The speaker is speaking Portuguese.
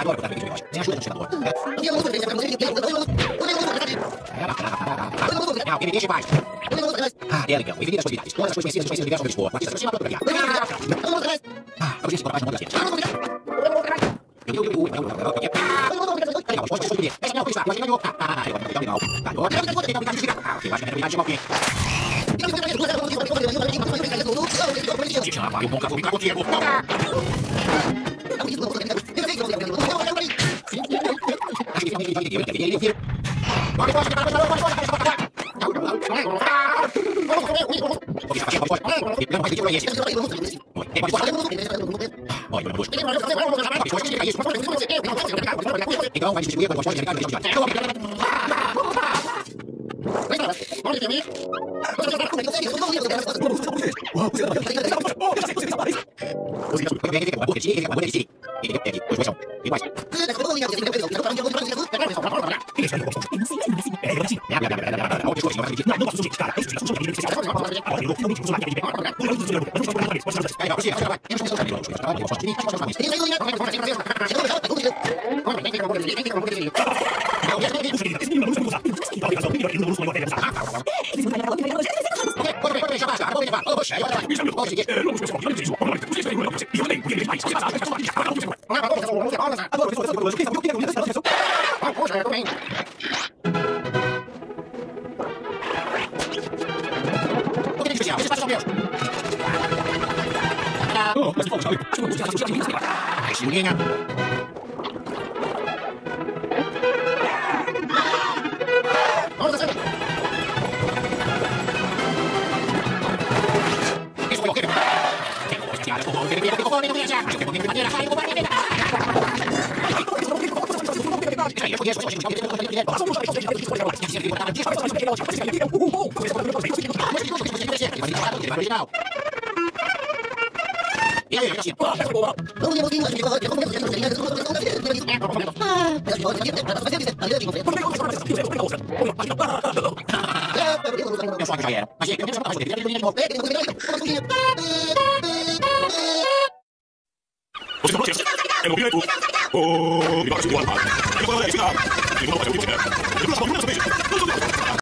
Adoro botar vídeos melhores. Sem ajuda do senador. Não, ele deixa mais. É legal. Infinita as possibilidades. Todas as coisas conhecidas do universo do dispor. Artistas aproxima para vamos ver se coragem não das cenas. Legal, pode subir. Esse não, está. Mas ele ganhou. Legal. Tá, eu acho que a realidade chegou aqui. Já vai, o bom café ficar contigo. Então vai distribuir para os